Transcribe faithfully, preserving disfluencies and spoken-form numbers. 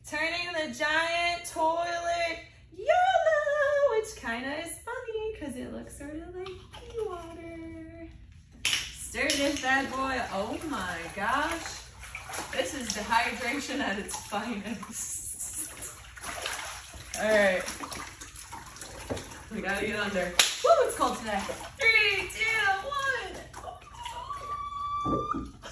Turning the giant toilet yellow, which kind of is funny because it looks sort of like pea water. Stir this bad boy. Oh my gosh. This is dehydration at its finest. All right. We gotta get under. Woo, it's cold today. Three, two, one.